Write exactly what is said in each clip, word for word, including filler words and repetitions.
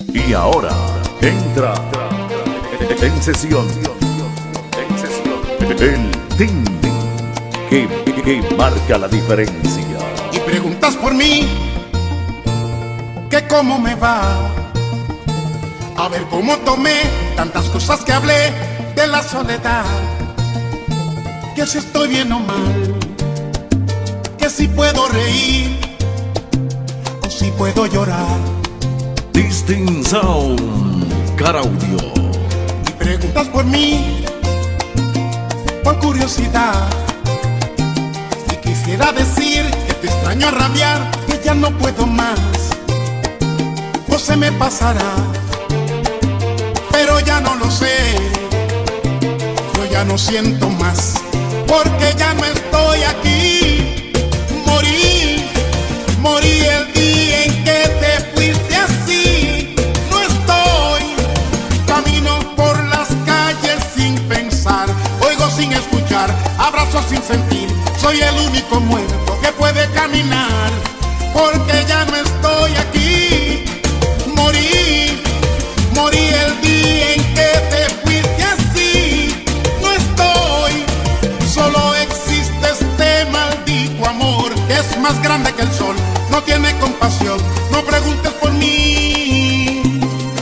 Y ahora entra en sesión, en sesión, el timbre que, que marca la diferencia. Y preguntas por mí, que cómo me va. A ver cómo tomé tantas cosas que hablé de la soledad. Que si estoy bien o mal, que si puedo reír o si puedo llorar. Distinct Sound Caraudio. Y preguntas por mí, por curiosidad. Y quisiera decir que te extraño a rabiar, que ya no puedo más, o se me pasará, pero ya no lo sé. Yo ya no siento más, porque ya no estoy aquí. Morí, morí el día en que te fuiste así. No estoy, camino por las calles sin pensar, oigo sin escuchar, abrazo sin sentir. Soy el único muerto que puede caminar, porque ya no estoy aquí. Morí, morí el día en que te fuiste así. No estoy, solo existe este maldito amor que es más grande que el sol, no tiene compasión. No preguntes por mí,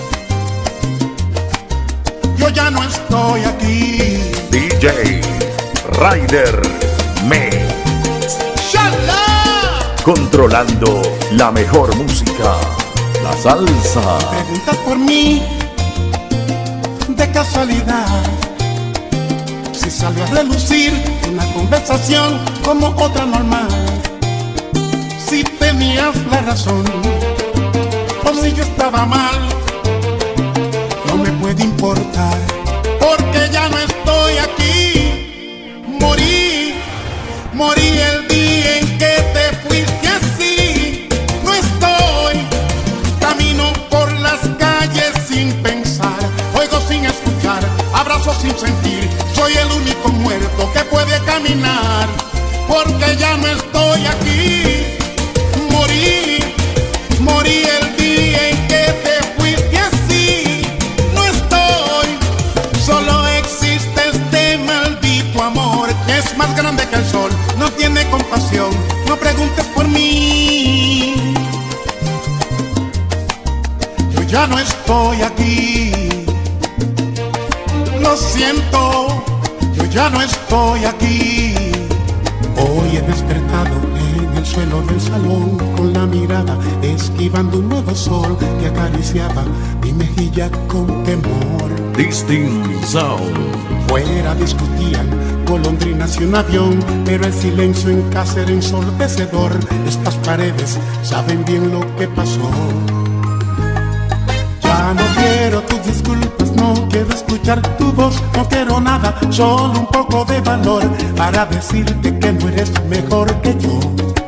yo ya no estoy aquí. D J Rider Mix. ¡Shala! Controlando la mejor música, la salsa. Preguntas por mí, de casualidad, si salió a relucir una conversación como otra normal. Si tenías la razón o si yo estaba mal, no me puede importar, porque ya no estoy aquí. Morí, morí el día en que te fuiste así. No estoy, camino por las calles sin pensar, oigo sin escuchar, abrazo sin sentir. Soy el único muerto que puede caminar, porque ya no estoy aquí. Morí, morí el día en que te fuiste así. No estoy, solo existe este maldito amor que es más grande que el sol, no tiene compasión. No preguntes por mí, yo ya no estoy aquí. Lo siento, yo ya no estoy aquí. Hoy he despertado en el suelo del salón, con la mirada esquivando un nuevo sol que acariciaba mi mejilla con temor. Distinct Sound. Fuera discutían golondrinas y un avión, pero el silencio en casa era ensordecedor. Estas paredes saben bien lo que pasó. Ya no quiero tus disculpas, no quiero escuchar tu voz, no quiero nada, solo un poco de valor para decirte que no eres mejor que yo.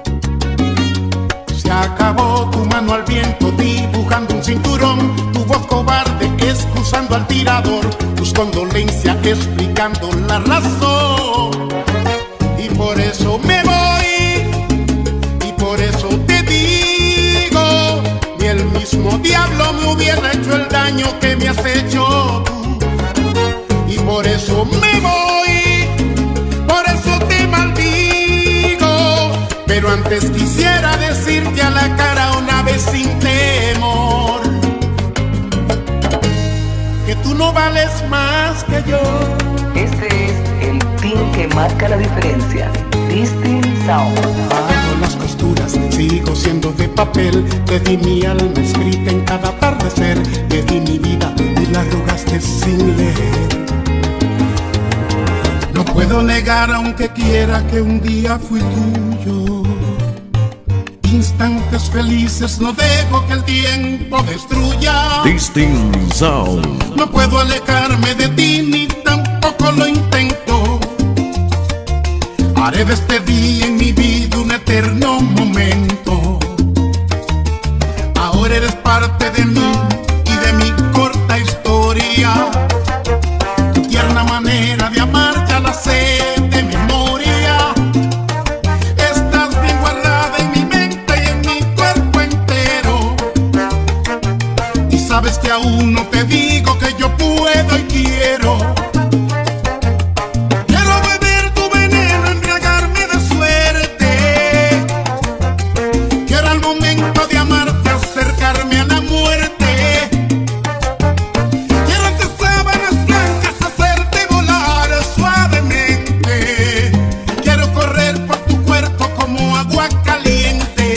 Se acabó tu mano al viento dibujando un cinturón, tu voz cobarde excusando al tirador, tus condolencias explicando la razón. Y por eso me voy, y por eso te digo, ni el mismo diablo me hubiera hecho el daño que me has hecho tú. Y por eso me voy, por eso te maldigo, pero antes quisiera decirte a la cara una vez sin temor, que tú no vales más que yo. Este es el team que marca la diferencia. Distinct Sound. Bajo las costuras sigo siendo de papel, te di mi alma escrita en cada atardecer, te di mi vida y la arrugaste sin leer. No puedo negar aunque quiera que un día fui tuyo. Instantes felices no dejo que el tiempo destruya. Distinct Sound. No puedo alejarme de ti ni tampoco lo intento. Haré de este día en mi vida un eterno momento. Ahora eres parte de mí y de mi corta historia. Tu tierna manera de amar ya la sé de memoria. Estás bien guardada en mi mente y en mi cuerpo entero. Y sabes que aún no te digo que yo puedo y quiero. Quiero beber tu veneno, embriagarme de suerte. Quiero al momento de amarte acercarme a la muerte. Quiero entre sábanas blancas hacerte volar suavemente. Quiero correr por tu cuerpo como agua caliente.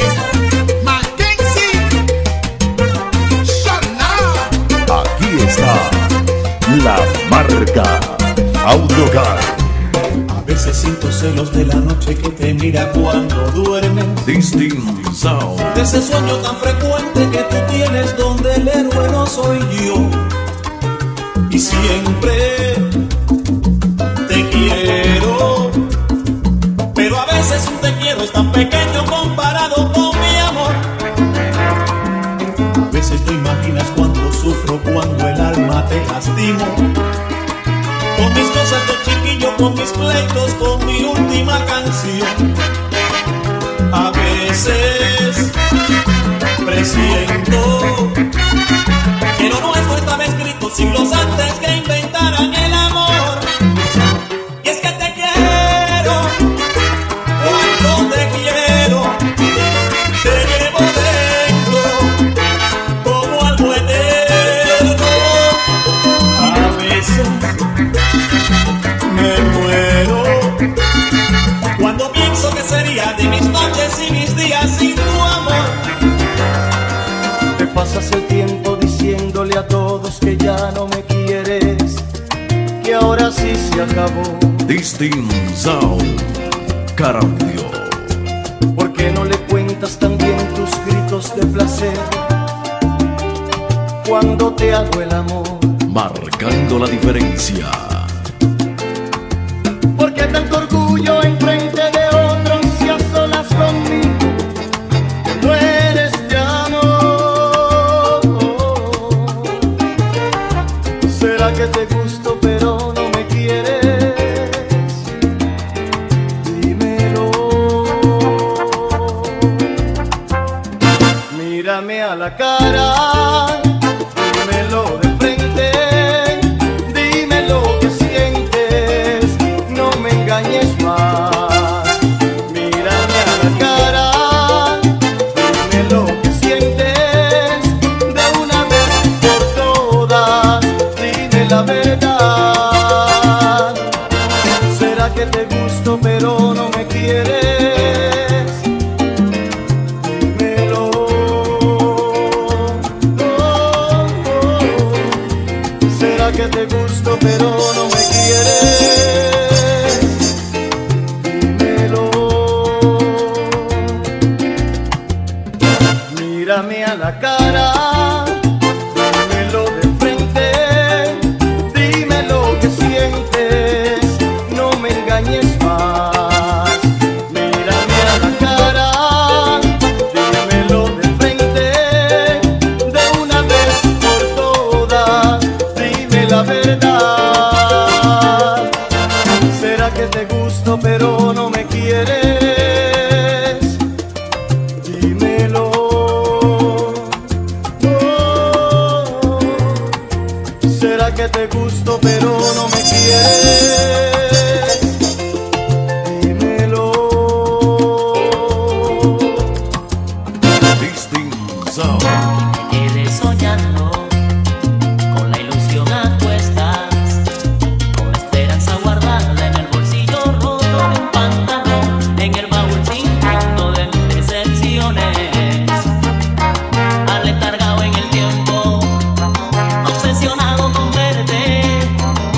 La marca Audiocar. A veces siento celos de la noche que te mira cuando duermes. Distinct Sound. De ese sueño tan frecuente que tú tienes donde el héroe no soy yo. Y siempre te quiero, pero a veces un te quiero es tan pequeño comparado con mi amor. A veces te imaginas cuando sufro, cuando el alma te lastimo, con mis cosas de chiquillo, con mis pleitos, con mi última canción. A veces presiento que lo nuestro estaba escrito siglos antes que inventaran el amor. Y es que te quiero, cuando te quiero, te llevo dentro como algo eterno. A veces me muero cuando pienso que sería de mis noches y mis días sin tu amor. Te pasas el tiempo diciéndole a todos que ya no me quieres, que ahora sí se acabó. Distinct Sound. Cambio. ¿Por qué no le cuentas también tus gritos de placer cuando te hago el amor? Marcando la diferencia. ¿Por qué tanto orgullo enfrente de otros y a solas conmigo no eres de amor? ¿Será que te gusto pero no me quieres? Dímelo. Mírame a la cara, dímelo de frente, dime lo que sientes, no me engañes más. Mírame a la cara, dime lo que sientes, de una vez por todas, dime la verdad. ¿Será que te gusto pero no me quieres? Dímelo. Oh, oh. ¿Será que te gusto pero no me quieres? Dímelo. Mírame a la cara, dímelo de frente, dime lo que sientes, no me engañes más. Mírame a la cara, dímelo de frente, de una vez por todas, dime la verdad. ¿Será que te gusto pero no me quieres? Dímelo. Oh, ¿será que te gusto pero no me quieres? Dímelo. Distinct Sound. Quedé soñando con la ilusión a cuestas, con la esperanza guardada en el bolsillo roto de un pantalón, en el baúl sin fondo de mis decepciones, aletargado en el tiempo, obsesionado con verte,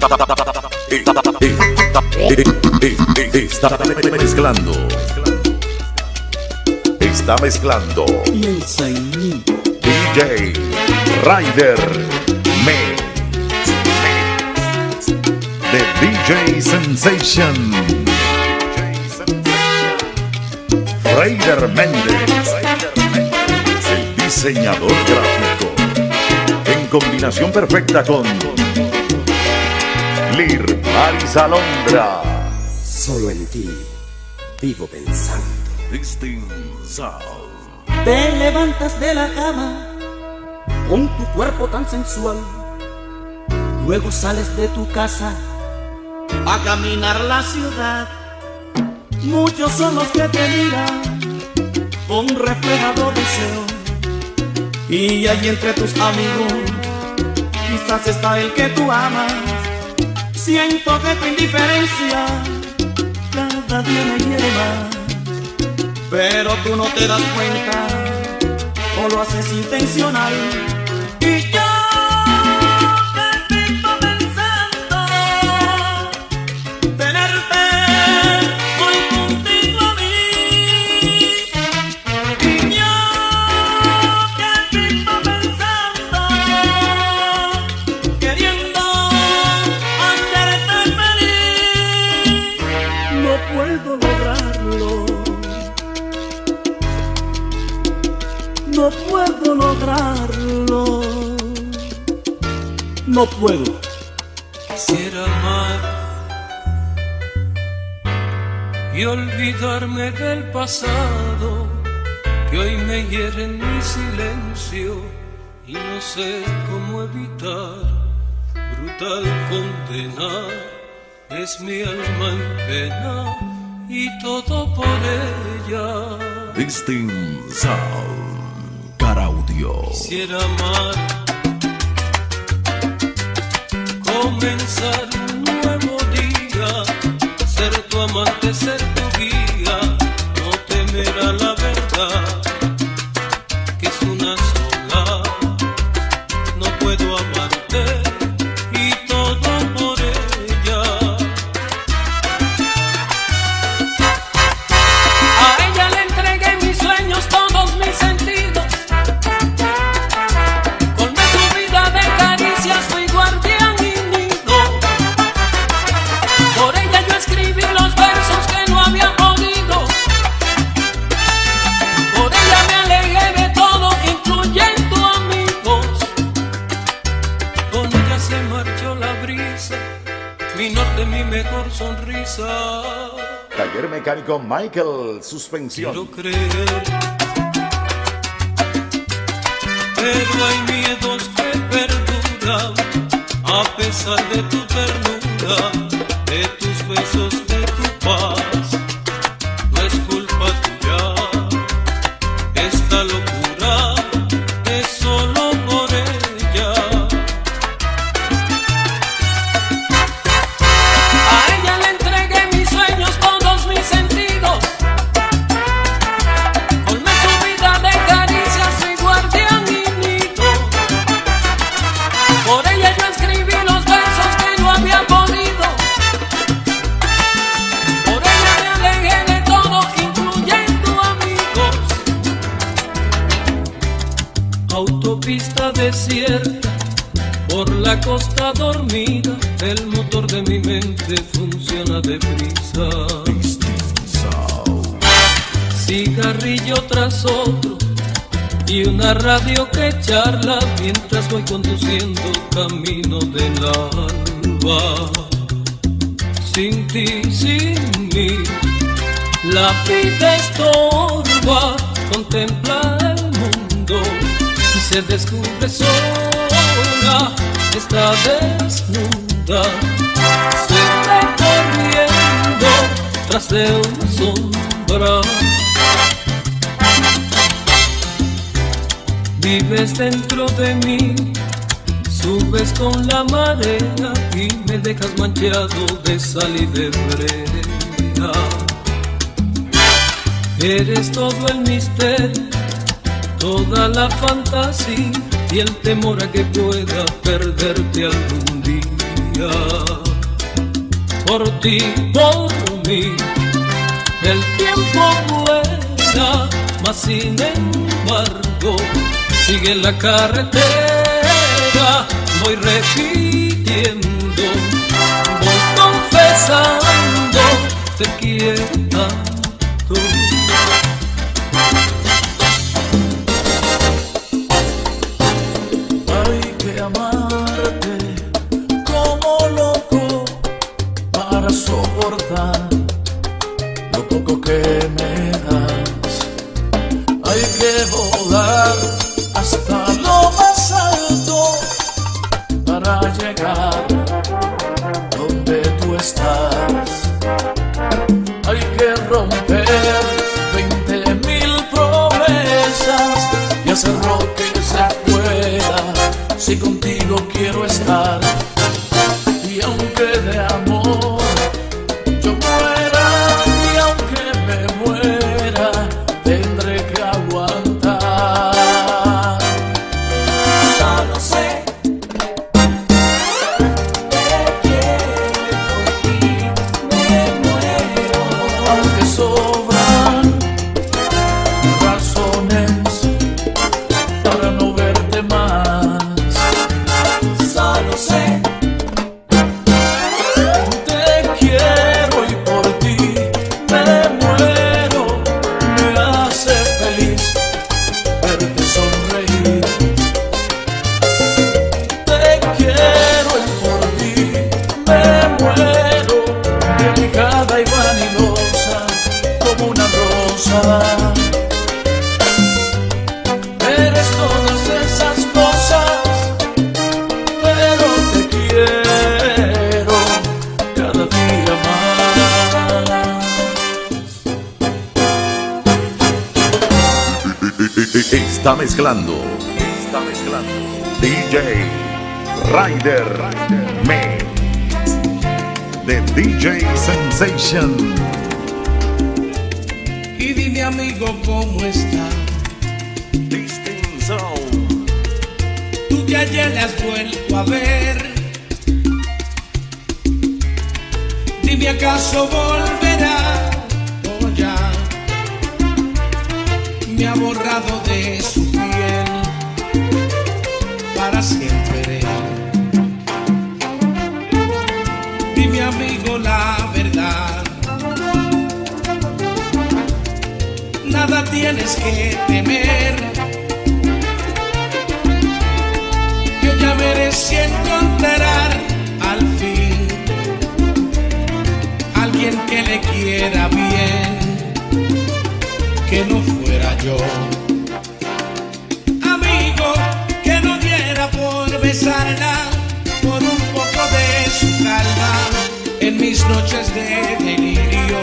Está mezclando. Está mezclando. Piensa en mí. D J Ryder Mix. The D J Sensation. Ryder Méndez. El diseñador gráfico. En combinación perfecta con Lir Paris Alondra. Solo en ti vivo pensando. Distinct Sound. Te levantas de la cama con tu cuerpo tan sensual. Luego sales de tu casa a caminar la ciudad. Muchos son los que te miran con reflejado deseo. Y allí entre tus amigos quizás está el que tú amas. Siento que tu indiferencia cada día me hiere más, pero tú no te das cuenta o lo haces intencional. Y yo te vivo pensando tenerte hoy contigo a mí. Y yo te vivo pensando queriendo hacerte feliz. No puedo lograrlo, no puedo lograrlo, no puedo. Quisiera amar y olvidarme del pasado, que hoy me hiere en mi silencio y no sé cómo evitar. Brutal condena es mi alma en pena y todo por ella. Distinct Sound. Caraudio. Quisiera amar, comenzar un nuevo día, ser tu amante, ser tu guía, no temer a la verdad, que es una sola. No puedo amarte y todo por ella. A ella le entregué mis sueños, todos mis sentidos. Colmé su vida de caricias, fui guardián y nido. Por ella yo escribí los versos que no había podido. Por ella me alejé de todo, incluyendo amigos. Con ella se marchó la brisa, mi norte, mi mejor sonrisa. Taller mecánico Michael Suspensión. Quiero creer, pero hay miedos que perduran a pesar de tu ternura, de tus besos, de tu paz. No es culpa tuya esta locura, es solo por ella. A ella le entregué mis sueños, todos mis sentidos. Colmé su vida de caricias, fui guardián y nido. Por ella yo escribí los versos que no había podido. Por ella me alejé de todo, incluyendo amigos. Autopista desierta, por la costa dormida, el motor de mi mente funciona deprisa. Distinct Sound. Cigarrillo tras otro y una radio que charla mientras voy conduciendo camino del alba. Sin ti, sin mí, la vida estorba, contempla el mundo y se descubre sola, está desnuda, se va corriendo tras de una sombra. Vives dentro de mí, subes con la marea y me dejas manchado de sal y de brea. Eres todo el misterio, toda la fantasía y el temor a que pueda perderte algún día. día, por ti, por mí, el tiempo vuela, mas sin embargo sigue la carretera. Voy repitiendo, voy confesando, te quiero tanto. Hay que amarte como loco para soportar lo poco que me das. Hay que volar hasta lo más alto para llegar donde tú estás. Hay que romper veinte mil promesas y hacer lo que se pueda si contigo quiero estar. Y aunque de amor yo muera, y aunque me muera, tendré que aguantar. Solo sé que quiero por ti, me muero. Aunque sobran razones para no verte más, Solo sé te quiero y por ti me muero. Me hace feliz verte sonreír. Te quiero y por ti me muero, delicada y vanidosa como una rosa. Eres todas esas cosas, pero te quiero cada día más. Está mezclando, está mezclando D J Ryder Mix de D J Sensation. Y dime amigo cómo está, Distinct Sound. tú que ayer le has vuelto a ver. Dime acaso volverá o ya me ha borrado de su piel para siempre. Dime amigo la verdad, nada tienes que temer. Yo ya merecí encontrar al fin alguien que le quiera bien, que no fuera yo. Amigo, que no diera por besarla, por un poco de su calma en mis noches de delirio.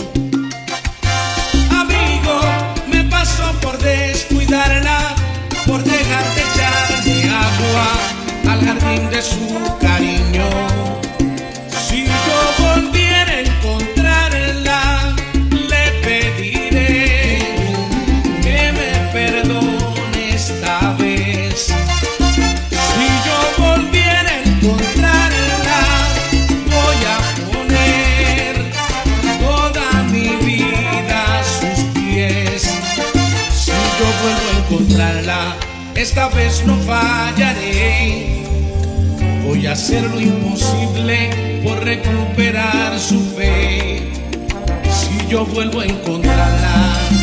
Amigo, me pasó por descuidarla, por dejar de echarle agua al jardín de su cariño. Si yo volviera a encontrarla, le pediré que me perdone esta vez. Si yo volviera a encontrarla, voy a poner toda mi vida a sus pies. Si yo vuelvo a encontrarla, esta vez no fallaré. Voy a hacer lo imposible por recuperar su fe. Si yo vuelvo a encontrarla.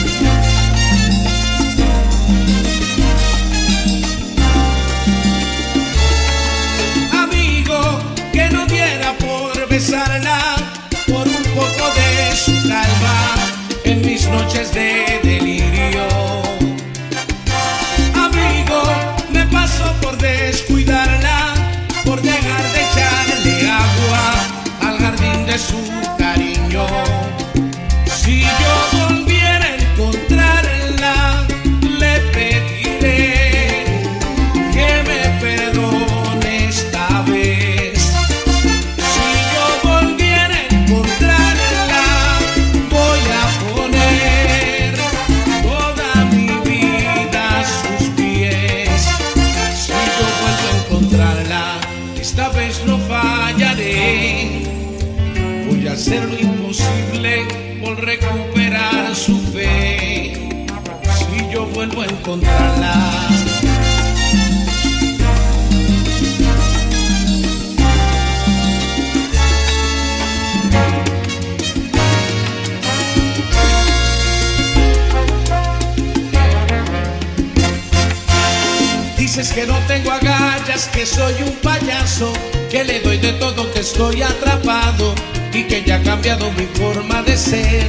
Amigo, que no diera por besarla, por un poco de su calma en mis noches de delirio. Amigo, me pasó por descuidarla, por dejar de echarle agua al jardín de su cariño. Si yo volviera a encontrarla, le pediré que me perdone esta vez. Si yo volviera a encontrarla, voy a poner toda mi vida a sus pies. Si yo vuelvo a encontrarla, esta vez no falla. hacer lo imposible por recuperar su fe. Si yo vuelvo a encontrarla, dices que no tengo agallas, que soy un payaso, que le doy de todo, que estoy atrapado y que ya ha cambiado mi forma de ser.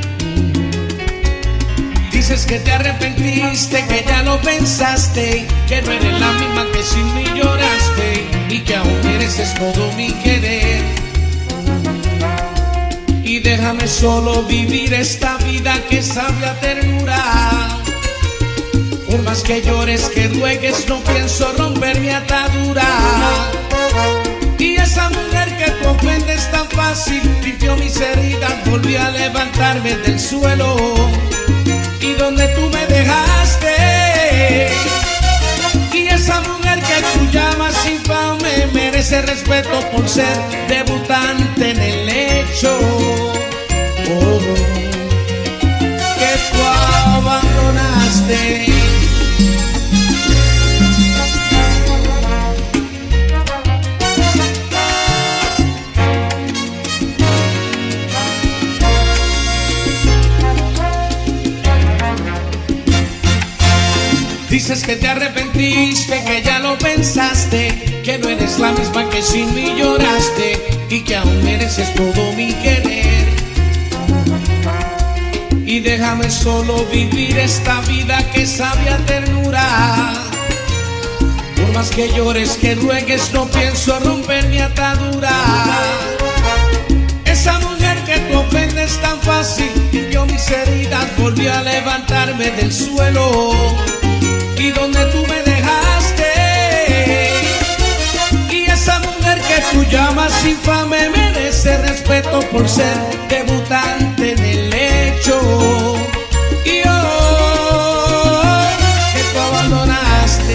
Dices que te arrepentiste, que ya lo pensaste, que no eres la misma que sin mí lloraste y que aún mereces todo mi querer. Y déjame solo vivir esta vida que sabe a ternura. Por más que llores, que ruegues, no pienso romper mi atadura. Y esa mujer que tú ofendes tan fácil limpió mis heridas, volví a levantarme del suelo. Y donde tú me dejaste, y esa mujer que tú llamas infame merece respeto por ser debutante en el hecho. Oh, que tú abandonaste. Dices que te arrepentiste, que ya lo pensaste, que no eres la misma que sin mí lloraste y que aún mereces todo mi querer. Y déjame solo vivir esta vida que sabe a ternura. Por más que llores, que ruegues, no pienso romper mi atadura. Esa mujer que tú ofendes tan fácil limpió mis heridas, volví a levantarme del suelo. Y donde tú me dejaste, y esa mujer que tú llamas infame merece respeto por ser debutante en el hecho. Y oh, que tú abandonaste.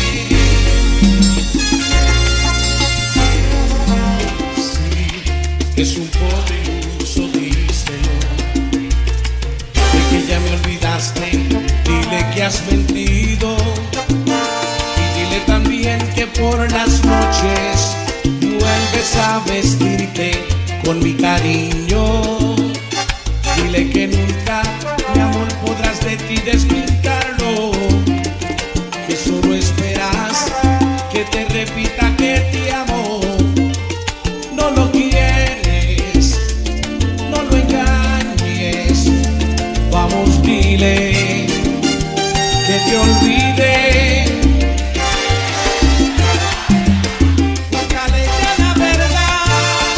Sí, es un poco iluso, díselo, de que ya me olvidaste. Dile que has mentido y dile también que por las noches vuelves a vestirte con mi cariño. Dile que nunca, mi amor, podrás de ti desmintarlo, que solo esperas que te repita que te amo. No lo quieres, no lo engañes, vamos, dile que te olvide. Cuéntale ya la verdad,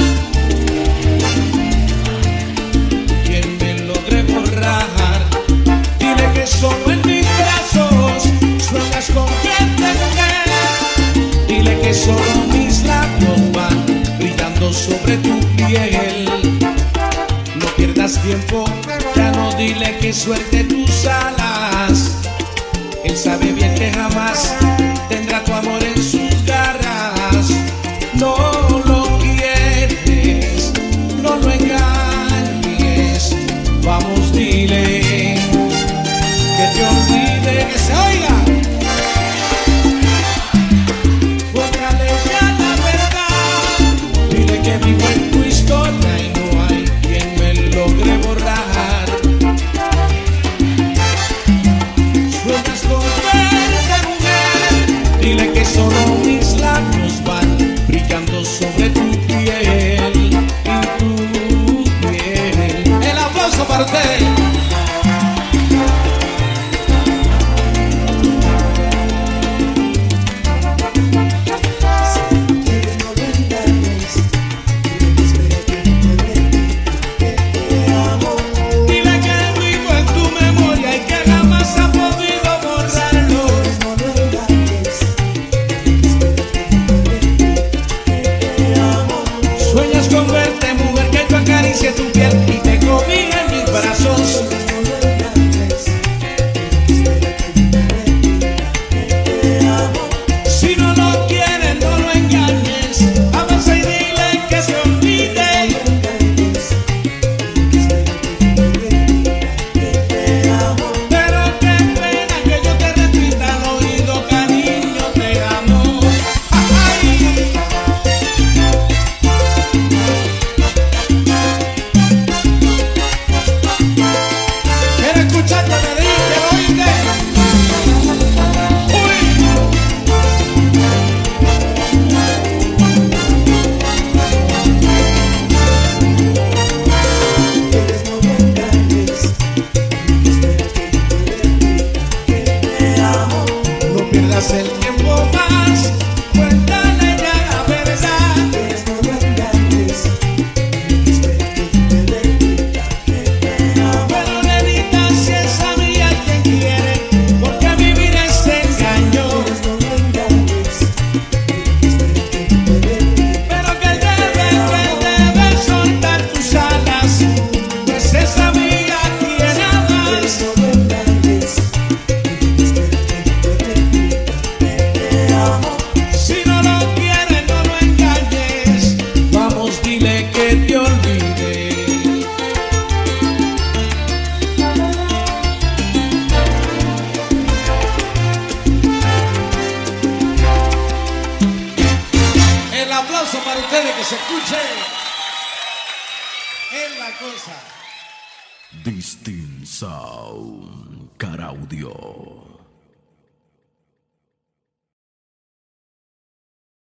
quien me logre borrar. Dile que solo en mis brazos sueñas con gente mujer. Dile que solo mis labios van brillando sobre tu piel. No pierdas tiempo, ya no, dile que suelte tus alas. Él sabe bien que jamás tendrá tu amor en sus garras. No lo quieres, no lo engañes, vamos, dile que te olvide, que se oiga. Cuéntale ya la verdad, dile que vivo en tu historia y no hay quien me logre borrar. pase el tiempo más, cuéntale ya la verdad. No lo engañes, espera que te dé cuenta que te amo. Pero nenita, si es a mí a quien quiere, ¿por qué vivir ese engaño? No lo engañes, espera que te dé cuenta. Pero que debe, que debe soltar tus alas, pues es a mí a quien amas. No lo engañes, espera que te dé cuenta que te amo. Si no lo quieres, no lo engañes. Vamos, dile que te olvide. El aplauso para ustedes, que se escuche. Es la cosa. Distinct Sound, Caraudio.